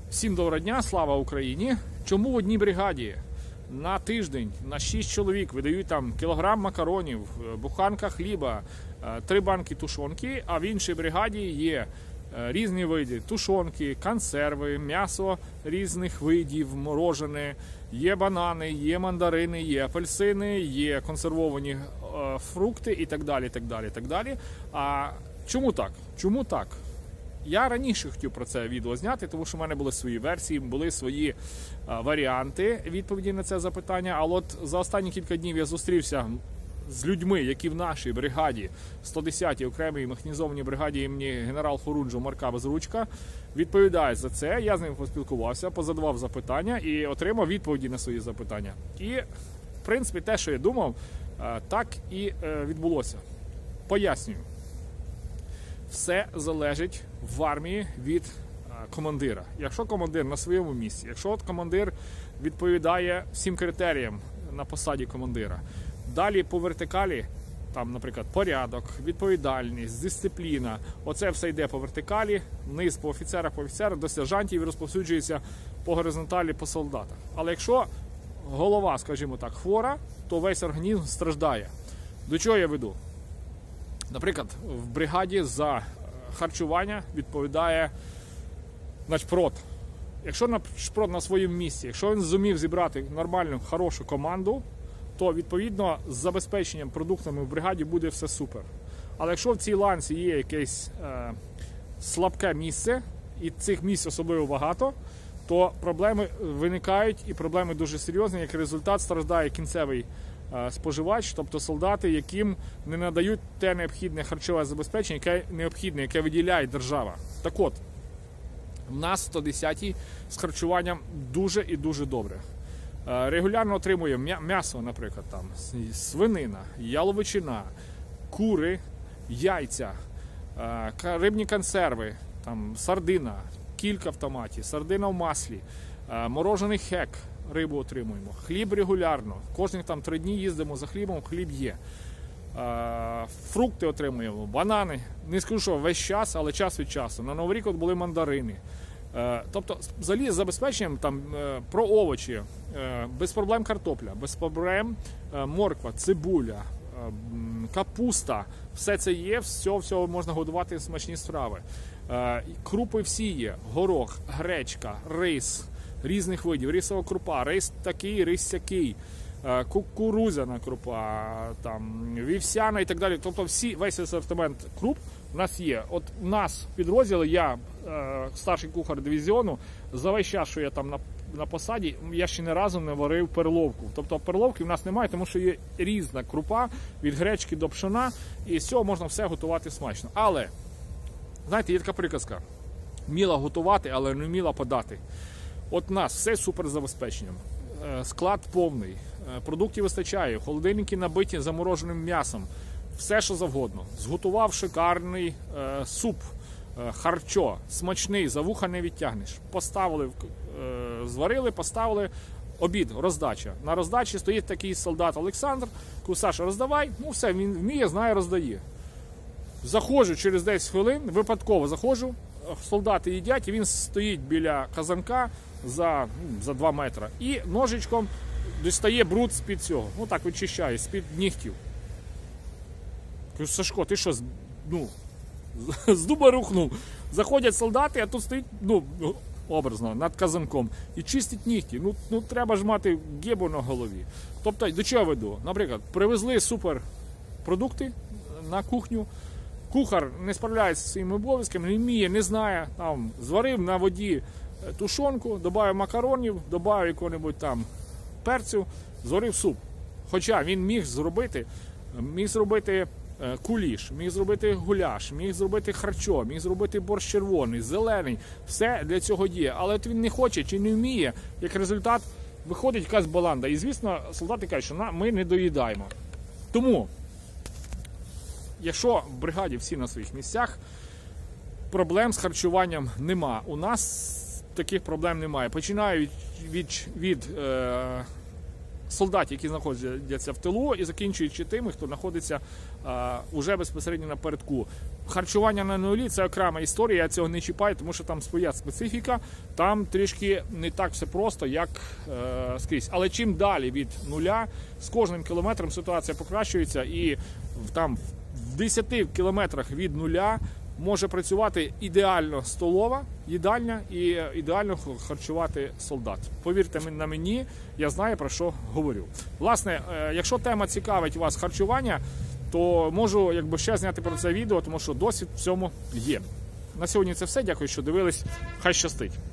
Всім доброго дня, слава Україні! Чому в одній бригаді на тиждень на 6 чоловік видають там кілограм макаронів, буханка хліба, 3 банки тушонки, а в іншій бригаді є різні види тушонки, консерви, м'ясо різних видів, морожене, є банани, є мандарини, є апельсини, є консервовані фрукти і так далі, так далі, так далі. А чому так? Чому так? Я раніше хотів про це відео зняти, тому що в мене були свої версії, були свої варіанти відповіді на це запитання. Але от за останні кілька днів я зустрівся з людьми, які в нашій бригаді, 110-й окремій механізованій бригаді імені генерал Хорунжого Марка Безручка, відповідають за це. Я з ним поспілкувався, позадавав запитання і отримав відповіді на свої запитання. І, в принципі, те, що я думав, так і відбулося. Пояснюю. Все залежить в армії від командира. Якщо командир на своєму місці, якщо от командир відповідає всім критеріям на посаді командира, далі по вертикалі, там, наприклад, порядок, відповідальність, дисципліна, оце все йде по вертикалі, вниз по офіцерах, до сержантів і розповсюджується по горизонталі, по солдатах. Але якщо голова, скажімо так, хвора, то весь організм страждає. До чого я веду? Наприклад, в бригаді за харчування відповідає начпрод. Якщо начпрод на своєму місці, якщо він зумів зібрати нормальну, хорошу команду, то, відповідно, з забезпеченням продуктами в бригаді буде все супер. Але якщо в цій ланці є якесь слабке місце, і цих місць особливо багато, то проблеми виникають, і проблеми дуже серйозні. Як результат, страждає кінцевий споживач, тобто солдати, яким не надають те необхідне харчове забезпечення, яке необхідне, яке виділяє держава. Так от, в нас 110-й з харчуванням дуже і дуже добре. Регулярно отримує м'ясо, наприклад, там, свинина, яловичина, кури, яйця, рибні консерви, там, сардина, кілька в томаті, сардина в маслі, морожений хек, рибу отримуємо, хліб регулярно, кожних там 3 дні їздимо за хлібом, хліб є. Фрукти отримуємо, банани, не скажу, що весь час, але час від часу. На Новий рік от були мандарини. Тобто, взагалі, з забезпеченням там, про овочі, без проблем картопля, без проблем морква, цибуля, капуста, все це є, все можна годувати смачні страви. Крупи всі є, горох, гречка, рис, різних видів, рисова крупа, рис такий, рис сякий, кукурудзяна крупа, там, вівсяна і так далі. Тобто весь асортимент круп у нас є. От у нас в підрозділі, я старший кухар дивізіону, за весь час, що я там на посаді, я ще не разу не варив перловку. Тобто перловки в нас немає, тому що є різна крупа, від гречки до пшона, і з цього можна все готувати смачно. Але, знаєте, є така приказка, вміла готувати, але не вміла подати. От у нас все супер з забезпеченням. Склад повний, продуктів вистачає, холодильники набиті замороженим м'ясом, все що завгодно. Зготував шикарний суп, харчо, смачний, за вуха не відтягнеш. Поставили, зварили, поставили, обід, роздача. На роздачі стоїть такий солдат Олександр, кажу: Саша, роздавай, ну все, він вміє, знає, роздає. Заходжу через 10 хвилин, випадково заходжу, солдати їдять, і він стоїть біля казанка за 2 метри і ножичком дістає бруд з-під цього. Ну так вичищає, з-під нігтів. Кажу: Сашко, ти що, з дуба рухнув? Заходять солдати, а тут стоїть, образно, над казанком і чистить нігті. Ну треба ж мати гебу на голові. Тобто, до чого веду? Наприклад, привезли супер продукти на кухню, кухар не справляється зі своїми обов'язками, не вміє, не знає, там, зварив на воді тушонку, додав макаронів, додав якого-небудь там перцю, зварив суп. Хоча він міг зробити куліш, міг зробити гуляш, міг зробити харчо, міг зробити борщ червоний, зелений. Все для цього є. Але от він не хоче чи не вміє, як результат виходить якась баланда. І, звісно, солдати кажуть, що ми не доїдаємо. Тому, якщо в бригаді всі на своїх місцях, проблем з харчуванням нема. У нас таких проблем немає. Починаю від солдатів, які знаходяться в тилу, і закінчуючи тими, хто знаходиться уже безпосередньо напередку. Харчування на нулі – це окрема історія, я цього не чіпаю, тому що там своя специфіка, там трішки не так все просто, як скрізь. Але чим далі від нуля, з кожним кілометром ситуація покращується, і там в 10 кілометрах від нуля може працювати ідеально столова їдальня і ідеально харчувати солдат. Повірте на мені, я знаю, про що говорю. Власне, якщо тема цікавить вас харчування, то можу ще зняти про це відео, тому що досвід в цьому є. На сьогодні це все. Дякую, що дивились. Хай щастить!